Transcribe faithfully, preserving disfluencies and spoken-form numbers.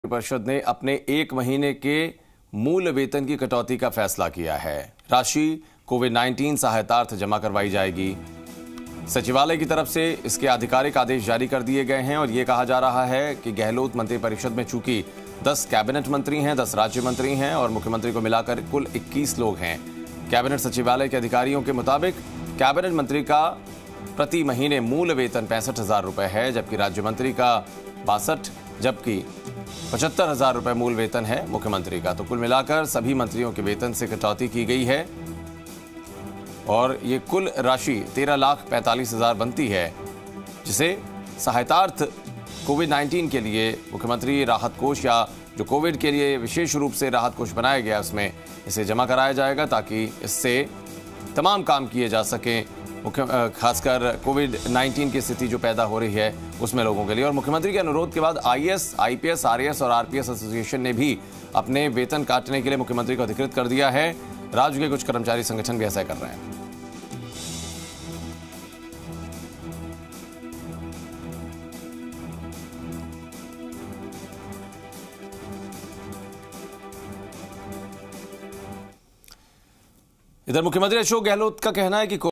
परिषद ने अपने एक महीने के मूल वेतन की कटौती का फैसला किया है। राशि कोविड नाइन्टीन सहायतार्थ जमा करवाई जाएगी। सचिवालय की तरफ से इसके आधिकारिक आदेश जारी कर दिए गए हैं और ये कहा जा रहा है कि गहलोत मंत्रिपरिषद में चूंकि दस कैबिनेट मंत्री हैं, दस राज्य मंत्री हैं और मुख्यमंत्री को मिलाकर कुल इक्कीस लोग हैं। कैबिनेट सचिवालय के अधिकारियों के मुताबिक कैबिनेट मंत्री का प्रति महीने मूल वेतन पैंसठ हजार रुपए है, जबकि राज्य मंत्री का बासठ, जबकि पचहत्तर हजार रुपए मूल वेतन है मुख्यमंत्री का। तो कुल मिलाकर सभी मंत्रियों के वेतन से कटौती की गई है और ये कुल राशि तेरह लाख पैंतालीस हजार बनती है, जिसे सहायतार्थ कोविड नाइन्टीन के लिए मुख्यमंत्री राहत कोष या जो कोविड के लिए विशेष रूप से राहत कोष बनाया गया उसमें इसे जमा कराया जाएगा, ताकि इससे तमाम काम किए जा सकें, मुख्य खासकर कोविड नाइन्टीन की स्थिति जो पैदा हो रही है उसमें लोगों के लिए। और मुख्यमंत्री के अनुरोध के बाद आईएएस, आईपीएस, आरएएस और आरपीएस एसोसिएशन ने भी अपने वेतन काटने के लिए मुख्यमंत्री को अधिकृत कर दिया है। राज्य के कुछ कर्मचारी संगठन भी ऐसा कर रहे हैं। इधर मुख्यमंत्री अशोक गहलोत का कहना है कि